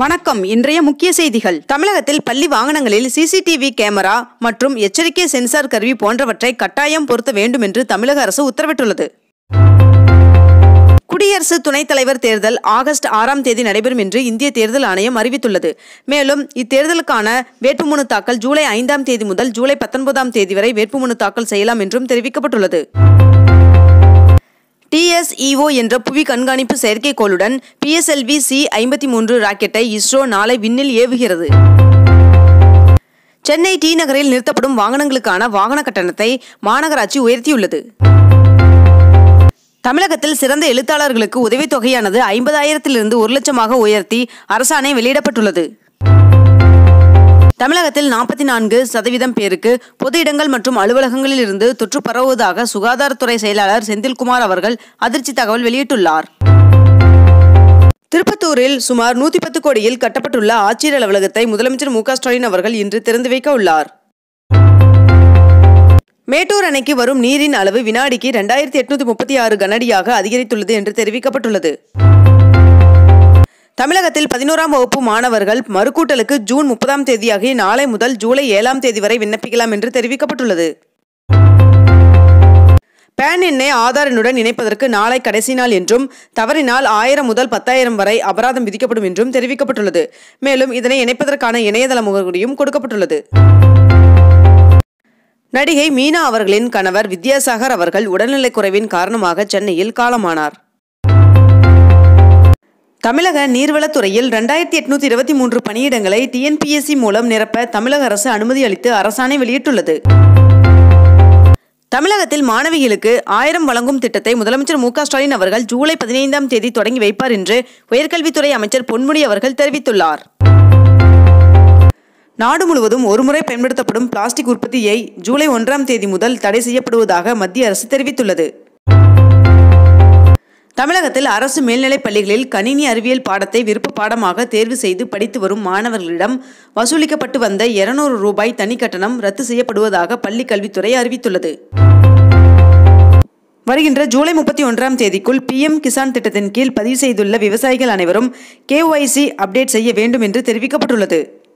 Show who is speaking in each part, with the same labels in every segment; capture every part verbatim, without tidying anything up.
Speaker 1: வணக்கம். இன்றைய முக்கிய செய்திகள். தமிழகத்தில் பள்ளி வாகனங்களில் சிசிடிவி கேமரா மற்றும் எச்சரிக்கை சென்சார் கருவி போன்றவற்றை கட்டாயம் பொருத்த வேண்டும் என்று தமிழக அரசு உத்தரவிட்டுள்ளது. குடியரசு துணைத் தலைவர் தேர்தல் ஆகஸ்ட் ஆறாம் தேதி நடைபெறும் என்று இந்திய தேர்தல் ஆணையம் அறிவித்துள்ளது. மேலும் இத்தேர்தலுக்கான வேட்புமனு தாக்கல் ஜூலை ஐந்தாம் தேதி முதல் ஜூலை பத்தொன்பதாம் தேதி வரை வேட்புமனு தாக்கல் செய்யலாம் என்றும் தெரிவிக்கப்பட்டுள்ளது. டி எஸ் இ ஓ என்ற புவி கண்காணிப்பு செயற்கைக்கோளுடன் P S L V C ஐம்பத்தி மூன்று ராக்கெட்டை இஸ்ரோ நாளை விண்ணில் ஏவுகிறது. சென்னை டி நகரில் நிறுத்தப்படும் வாகனங்களுக்கான வாகன கட்டணத்தை மாநகராட்சி உயர்த்தியுள்ளது. தமிழகத்தில் சிறந்த எழுத்தாளர்களுக்கு உதவித்தொகையானது ஐம்பதாயிரத்திலிருந்து ஒரு லட்சமாக உயர்த்தி அரசாணை வெளியிடப்பட்டுள்ளது. தமிழகத்தில் நாற்பத்தி நான்கு சதவீதம் பேருக்கு பொது இடங்கள் மற்றும் அலுவலகங்களில் இருந்து தொற்று பரவுவதாக சுகாதாரத்துறை செயலாளர் செந்தில்குமார் அவர்கள் அதிர்ச்சி தகவல் வெளியிட்டுள்ளார். திருப்பத்தூரில் சுமார் நூத்தி பத்து கோடியில் கட்டப்பட்டுள்ள ஆட்சியர் அலுவலகத்தை முதலமைச்சர் மு க ஸ்டாலின் அவர்கள் இன்று திறந்து வைக்க உள்ளார். மேட்டூர் அணைக்கு வரும் நீரின் அளவு வினாடிக்கு இரண்டாயிரத்தி எட்நூத்தி முப்பத்தி ஆறு கனஅடியாக அதிகரித்துள்ளது என்று தெரிவிக்கப்பட்டுள்ளது. தமிழகத்தில் பதினோராம் வகுப்பு மாணவர்கள் மறுக்கூட்டலுக்கு ஜூன் முப்பதாம் தேதியாகிய நாளை முதல் ஜூலை ஏழாம் தேதி வரை விண்ணப்பிக்கலாம் என்று தெரிவிக்கப்பட்டுள்ளது. பேன் எண்ணை ஆதார் எண்ணுடன் இணைப்பதற்கு நாளை கடைசி நாள் என்றும் தவறினால் ஆயிரம் முதல் பத்தாயிரம் வரை அபராதம் விதிக்கப்படும் என்றும் தெரிவிக்கப்பட்டுள்ளது. மேலும் இதனை இணைப்பதற்கான இணையதள முகவரியும் கொடுக்கப்பட்டுள்ளது. நடிகை மீனா அவர்களின் கணவர் வித்யாசாகர் அவர்கள் உடல்நலக்குறைவின் காரணமாக சென்னையில் காலமானார். தமிழக நீர்வளத்துறையில் இரண்டாயிரத்தி எட்நூத்தி இருபத்தி மூன்று பணியிடங்களை T N P S C மூலம் நிரப்ப தமிழக அரசு அனுமதி அளித்து அரசாணை வெளியிட்டுள்ளது. தமிழகத்தில் மாணவிகளுக்கு ஆயிரம் வழங்கும் திட்டத்தை முதலமைச்சர் மு க ஸ்டாலின் அவர்கள் ஜூலை பதினைந்தாம் தேதி தொடங்கி வைப்பார் என்று உயர்கல்வித்துறை அமைச்சர் பொன்முடி அவர்கள் தெரிவித்துள்ளார். நாடு முழுவதும் ஒருமுறை பயன்படுத்தப்படும் பிளாஸ்டிக் உற்பத்தியை ஜூலை ஒன்றாம் தேதி முதல் தடை செய்யப்படுவதாக மத்திய அரசு தெரிவித்துள்ளது. தமிழகத்தில் அரசு மேல்நிலைப் பள்ளிகளில் கணினி அறிவியல் பாடத்தை விருப்ப பாடமாக தேர்வு செய்து படித்து வரும் மாணவர்களிடம் வசூலிக்கப்பட்டு வந்த இருநூறு ரூபாய் தனி கட்டணம் ரத்து செய்யப்படுவதாக பள்ளி கல்வித்துறை அறிவித்துள்ளது. வருகின்ற ஜூலை முப்பத்தி ஒன்றாம் தேதிக்குள் பி எம் கிசான் திட்டத்தின் கீழ் பதிவு செய்துள்ள விவசாயிகள் அனைவரும் கே ஒய் சி அப்டேட் செய்ய வேண்டும் என்று தெரிவிக்கப்பட்டுள்ளது.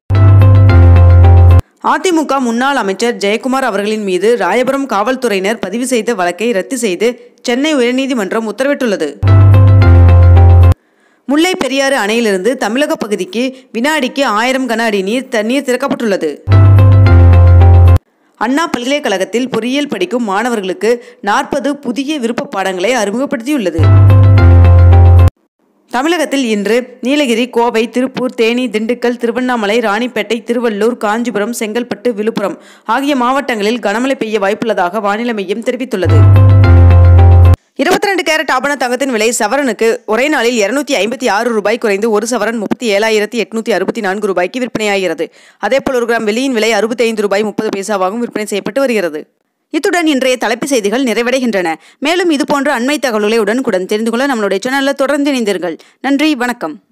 Speaker 1: அதிமுக முன்னாள் அமைச்சர் ஜெயக்குமார் அவர்களின் மீது ராயபுரம் காவல்துறையினர் பதிவு செய்த வழக்கை ரத்து செய்து சென்னை உயர்நீதிமன்றம் உத்தரவிட்டுள்ளது. முல்லை பெரியாறு அணையிலிருந்து தமிழக பகுதிக்கு வினாடிக்கு ஆயிரம் கன அடி நீர் தண்ணீர் திறக்கப்பட்டுள்ளது. அண்ணா பல்கலைக்கழகத்தில் பொறியியல் படிக்கும் மாணவர்களுக்கு நாற்பது புதிய விருப்ப பாடங்களை அறிமுகப்படுத்தியுள்ளது. தமிழகத்தில் இன்று நீலகிரி, கோவை, திருப்பூர், தேனி, திண்டுக்கல், திருவண்ணாமலை, ராணிப்பேட்டை, திருவள்ளூர், காஞ்சிபுரம், செங்கல்பட்டு, விழுப்புரம் ஆகிய மாவட்டங்களில் கனமழை பெய்ய வாய்ப்புள்ளதாக வானிலை மையம் தெரிவித்துள்ளது. இருபத்தி ரெண்டு கேரட் ஆபண தங்கத்தின் விலை சவரனுக்கு ஒரே நாளில் இருநூத்தி ஐம்பத்தி ஆறு ரூபாய் குறைந்து ஒரு சவரன் முப்பத்தி ஏழாயிரத்தி எட்நூத்தி அறுபத்தி நான்கு ரூபாய்க்கு விற்பனையாகிறது. அதேபோல் ஒரு கிராம் வெள்ளியின் விலை அறுபத்தி ஐந்து ரூபாய் முப்பது பைசாவாகவும் விற்பனை செய்யப்பட்டு வருகிறது. இத்துடன் இன்றைய தலைப்பு செய்திகள் நிறைவடைகின்றன. மேலும் இதுபோன்ற அண்மை தகவல்களை உடனுக்குடன் தெரிந்து கொள்ள நம்மளுடைய சேனலில் தொடர்ந்து இணைந்தீர்கள். நன்றி, வணக்கம்.